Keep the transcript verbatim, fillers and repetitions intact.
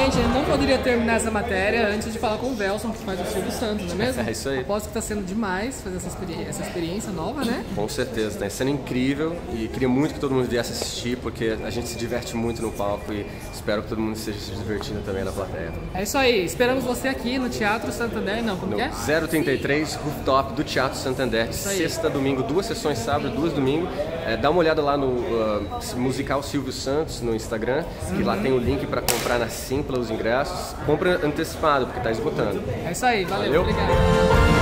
gente, eu não poderia terminar essa matéria antes de falar com o Velson, que faz o Silvio Santos, não é mesmo? É isso aí. Aposto que está sendo demais fazer essa experiência, essa experiência nova, né? Com certeza, está sendo incrível e queria muito que todo mundo viesse assistir, porque a gente se diverte muito no palco e espero que todo mundo esteja se divertindo também na plateia. É isso aí, esperamos você aqui no Teatro Santander, não, como No que é? zero trinta e três Rooftop do Teatro Santander, de sexta a domingo, duas sessões sábado, duas domingo. É, dá uma olhada lá no uh, musical Silvio Santos no Instagram, que uhum. lá tem o link para comprar na Simpla os ingressos. Compra antecipado, porque está esgotando. É isso aí, valeu, valeu. Obrigado.